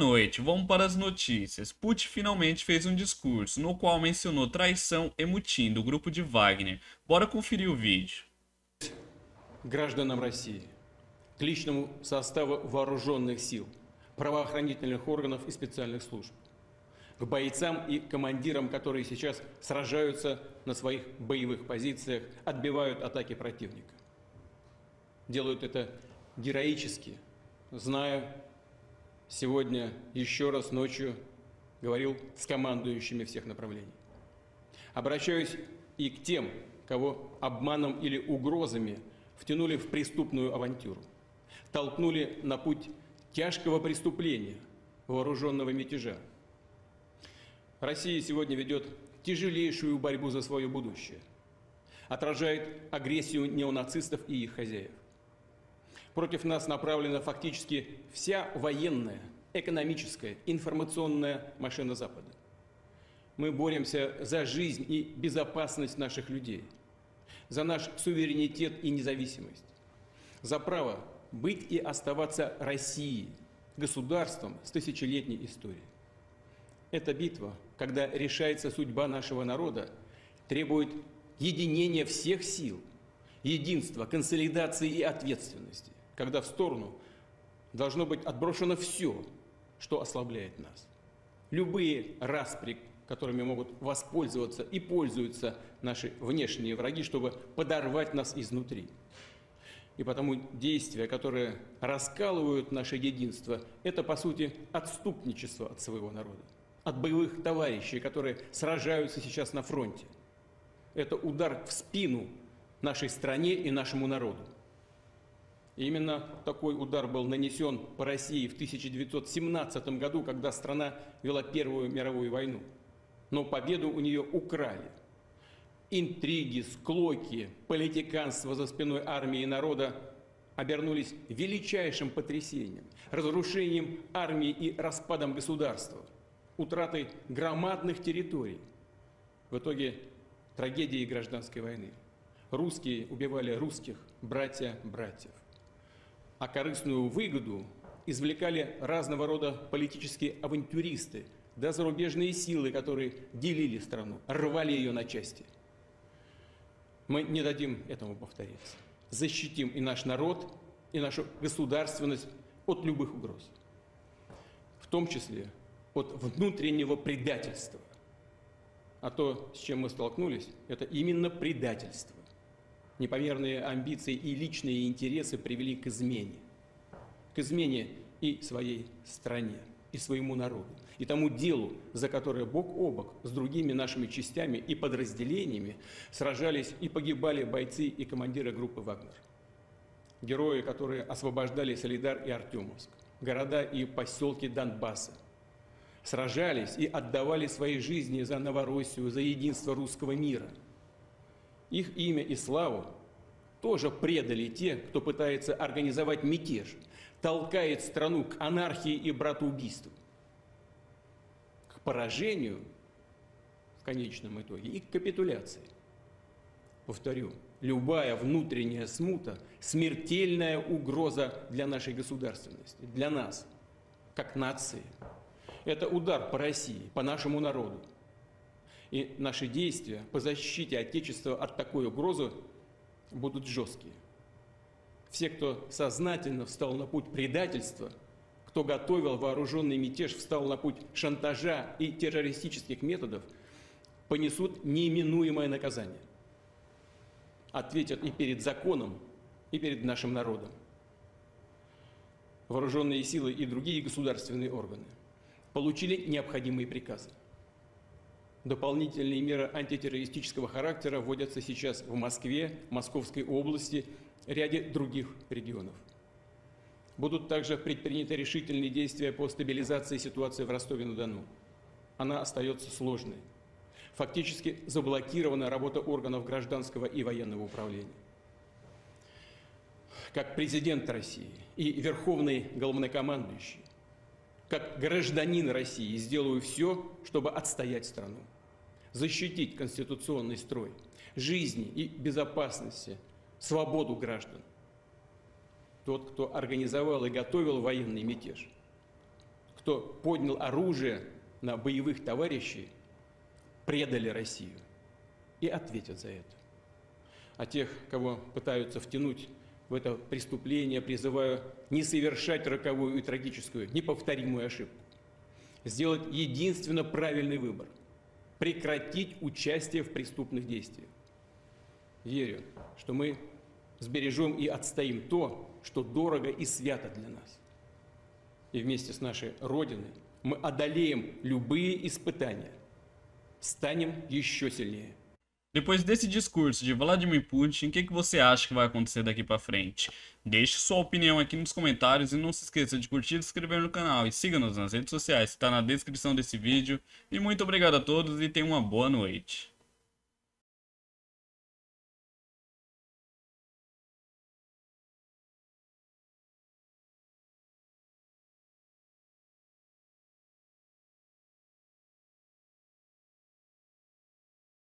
noite, vamos para as notícias. Putin finalmente fez um discurso no qual mencionou traição e mutim do grupo de Wagner. Bora conferir o vídeo. Гражданам России, к личному составу вооруженных сил, правоохранительных органов и специальных служб, к бойцам и командирам, которые сейчас сражаются на своих боевых позициях, отбивают атаки противника. Делают это героически, зная, сегодня еще раз ночью говорил с командующими всех направлений. Обращаюсь и к тем, кого обманом или угрозами втянули в преступную авантюру, толкнули на путь тяжкого преступления, вооруженного мятежа. Россия сегодня ведет тяжелейшую борьбу за свое будущее, отражает агрессию неонацистов и их хозяев. Против нас направлена фактически вся военная, экономическая, информационная машина Запада. Мы боремся за жизнь и безопасность наших людей, за наш суверенитет и независимость, за право быть и оставаться Россией, государством с тысячелетней историей. Эта битва, когда решается судьба нашего народа, требует единения всех сил, единства, консолидации и ответственности, когда в сторону должно быть отброшено все, что ослабляет нас. Любые распри, которыми могут воспользоваться и пользуются наши внешние враги, чтобы подорвать нас изнутри. И потому действия, которые раскалывают наше единство, это, по сути, отступничество от своего народа, от боевых товарищей, которые сражаются сейчас на фронте. Это удар в спину нашей стране и нашему народу. И именно такой удар был нанесен по России в 1917 году, когда страна вела Первую мировую войну. Но победу у нее украли. Интриги, склоки, политиканство за спиной армии и народа обернулись величайшим потрясением, разрушением армии и распадом государства, утратой громадных территорий. В итоге трагедии гражданской войны. Русские убивали русских, братья братьев. А корыстную выгоду извлекали разного рода политические авантюристы, да зарубежные силы, которые делили страну, рвали ее на части. Мы не дадим этому повториться. Защитим и наш народ, и нашу государственность от любых угроз. В том числе от внутреннего предательства. А то, с чем мы столкнулись, это именно предательство. Непомерные амбиции и личные интересы привели к измене. К измене и своей стране, и своему народу, и тому делу, за которое бок о бок с другими нашими частями и подразделениями сражались и погибали бойцы и командиры группы «Вагнер». Герои, которые освобождали Солидар и Артемовск, города и поселки Донбасса, сражались и отдавали свои жизни за Новороссию, за единство русского мира. Их имя и славу тоже предали те, кто пытается организовать мятеж, толкает страну к анархии и братоубийству, к поражению в конечном итоге и к капитуляции. Повторю, любая внутренняя смута – смертельная угроза для нашей государственности, для нас, как нации. Это удар по России, по нашему народу. И наши действия по защите Отечества от такой угрозы будут жесткие. Все, кто сознательно встал на путь предательства, кто готовил вооруженный мятеж, встал на путь шантажа и террористических методов, понесут неименуемое наказание. Ответят и перед законом, и перед нашим народом. Вооруженные силы и другие государственные органы получили необходимые приказы. Дополнительные меры антитеррористического характера вводятся сейчас в Москве, Московской области, ряде других регионов. Будут также предприняты решительные действия по стабилизации ситуации в Ростове-на-Дону. Она остается сложной. Фактически заблокирована работа органов гражданского и военного управления. Как президент России и верховный главнокомандующий, как гражданин России сделаю все, чтобы отстоять страну, защитить конституционный строй, жизни и безопасности, свободу граждан. Тот, кто организовал и готовил военный мятеж, кто поднял оружие на боевых товарищей, предали Россию и ответят за это. А тех, кого пытаются втянуть в это преступление, призываю не совершать роковую и трагическую, неповторимую ошибку. Сделать единственно правильный выбор – прекратить участие в преступных действиях. Верю, что мы сбережем и отстоим то, что дорого и свято для нас. И вместе с нашей Родиной мы одолеем любые испытания, станем еще сильнее. Depois desse discurso de Vladimir Putin, o que você acha que vai acontecer daqui pra frente? Deixe sua opinião aqui nos comentários e não se esqueça de curtir e se inscrever no canal. E siga-nos nas redes sociais, que está na descrição desse vídeo. E muito obrigado a todos e tenham uma boa noite.